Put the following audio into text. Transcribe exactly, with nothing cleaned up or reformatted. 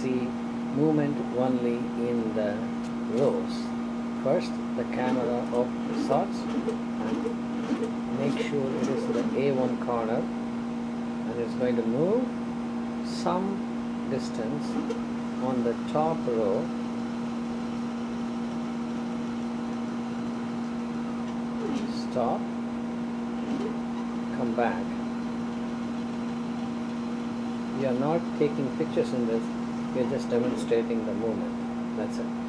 see movement only in the rows. First, the camera of sorts and make sure it is the A one corner, and it's going to move some distance on the top row. Stop, come back. We are not taking pictures in this, we are just demonstrating the movement. That's it.